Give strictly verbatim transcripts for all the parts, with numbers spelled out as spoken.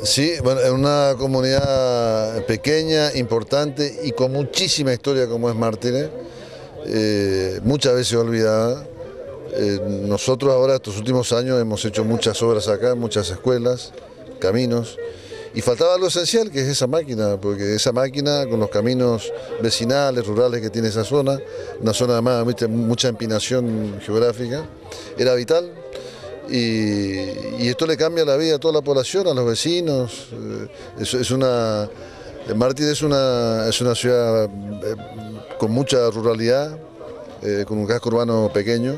Sí, bueno, es una comunidad pequeña, importante y con muchísima historia como es Mártires, eh, muchas veces olvidada. Eh, nosotros ahora estos últimos años hemos hecho muchas obras acá, muchas escuelas, caminos, y faltaba algo esencial que es esa máquina, porque esa máquina con los caminos vecinales, rurales que tiene esa zona, una zona además de mucha empinación geográfica, era vital. Y, y esto le cambia la vida a toda la población, a los vecinos. Es, es una, Mártires es una, es una ciudad eh, con mucha ruralidad, eh, con un casco urbano pequeño,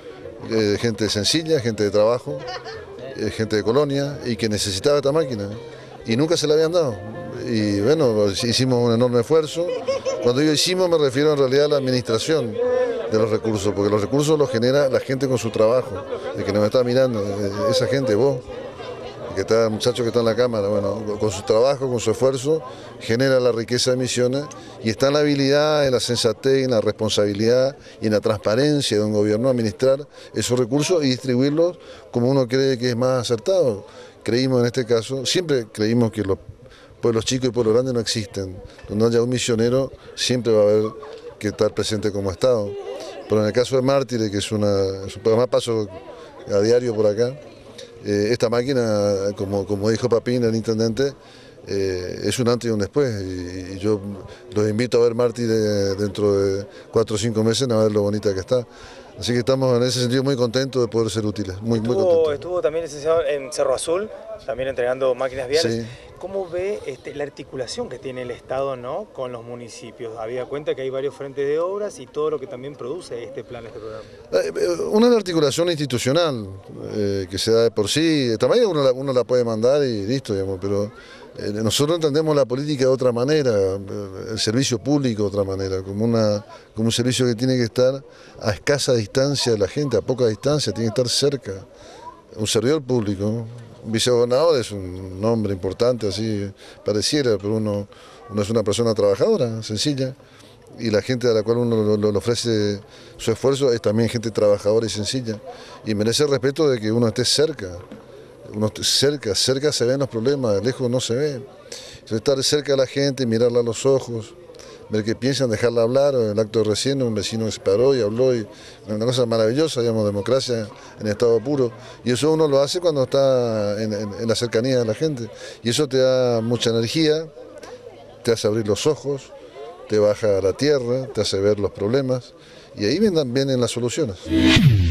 eh, gente sencilla, gente de trabajo, eh, gente de colonia y que necesitaba esta máquina y nunca se la habían dado. Y bueno, hicimos un enorme esfuerzo. Cuando yo hicimos me refiero en realidad a la administración de los recursos, porque los recursos los genera la gente con su trabajo, el que nos está mirando, esa gente, vos, el, que está, el muchacho que está en la cámara, bueno, con su trabajo, con su esfuerzo, genera la riqueza de Misiones y está en la habilidad, en la sensatez, en la responsabilidad y en la transparencia de un gobierno administrar esos recursos y distribuirlos como uno cree que es más acertado. Creímos en este caso, siempre creímos que los pueblos chicos y pueblos grandes no existen, donde haya un misionero siempre va a haber que estar presente como Estado. Pero en el caso de Mártires, que es una, además paso a diario por acá, eh, esta máquina, como, como dijo Papín, el intendente, eh, es un antes y un después. Y, y yo los invito a ver Mártires dentro de cuatro o cinco meses, a ver lo bonita que está. Así que estamos en ese sentido muy contentos de poder ser útiles, muy, estuvo, muy contentos. Estuvo también licenciado en Cerro Azul, también entregando máquinas viales. Sí. ¿Cómo ve este, la articulación que tiene el Estado, ¿no?, con los municipios? Habida cuenta que hay varios frentes de obras y todo lo que también produce este plan, este programa. Una articulación institucional eh, que se da de por sí, también uno la, uno la puede mandar y listo, digamos, pero eh, nosotros entendemos la política de otra manera, el servicio público de otra manera, como, una, como un servicio que tiene que estar a escasa distancia de la gente, a poca distancia, tiene que estar cerca. Un servidor público, un vicegobernador es un nombre importante, así pareciera, pero uno, uno es una persona trabajadora, sencilla, y la gente a la cual uno le ofrece su esfuerzo es también gente trabajadora y sencilla, y merece el respeto de que uno esté cerca, uno esté cerca, cerca se ven los problemas, lejos no se ve. Entonces, estar cerca de la gente, mirarla a los ojos, ver qué piensan, dejarla hablar. En el acto de recién un vecino se paró y habló, y una cosa maravillosa, digamos, democracia en estado puro, y eso uno lo hace cuando está en, en, en la cercanía de la gente, y eso te da mucha energía, te hace abrir los ojos, te baja a la tierra, te hace ver los problemas, y ahí vienen, vienen las soluciones.